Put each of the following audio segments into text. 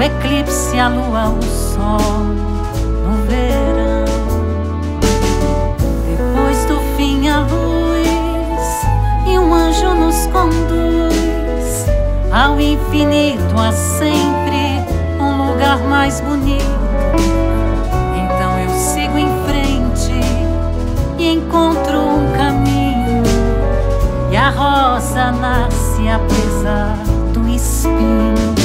eclipse, a lua, o sol no verão. Depois do fim, a luz e um anjo nos conduz ao infinito. Há sempre um lugar mais bonito. Então eu sigo em frente e encontro um caminho, e a rosa nasce apesar do espinho.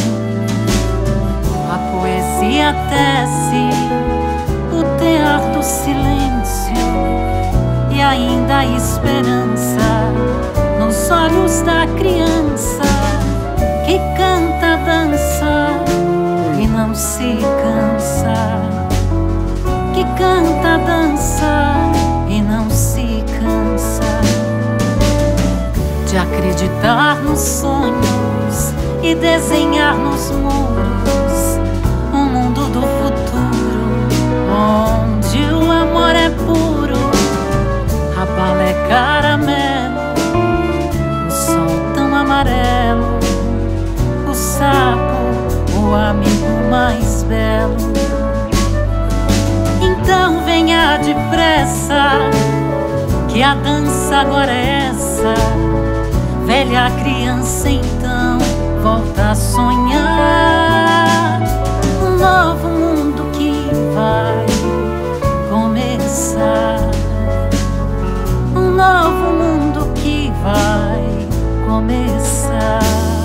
A poesia tece o tear do silêncio, e ainda há esperança nos olhos da criança que canta, dança e não se cansa, que canta, dança e não se cansa de acreditar nos sonhos e desenhar nos muros um mundo do futuro, onde o amor é puro, a bala é caramelo, o sol tão amarelo, o sapo, o amigo mais belo. Então venha depressa, que a dança agora é essa. Velha criança então volta a sonhar um novo mundo que vai começar, um novo mundo que vai começar.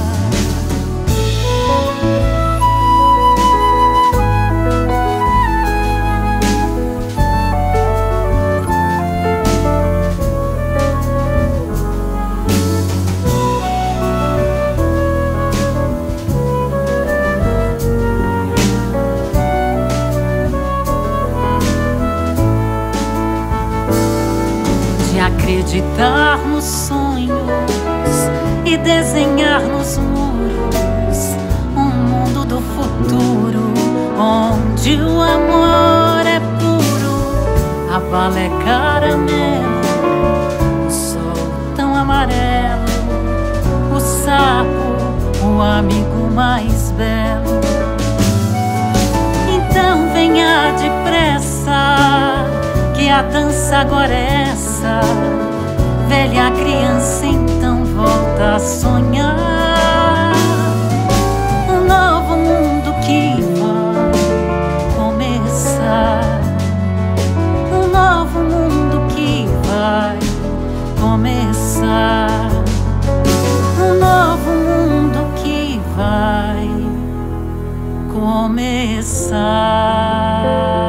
Acreditar nos sonhos e desenhar nos muros um mundo do futuro, onde o amor é puro, a bala é caramelo, o sol tão amarelo, o sapo, o amigo mais belo. Então venha depressa, que a dança agora é essa. Velha criança então volta a sonhar um novo mundo que vai começar, um novo mundo que vai começar, um novo mundo que vai começar.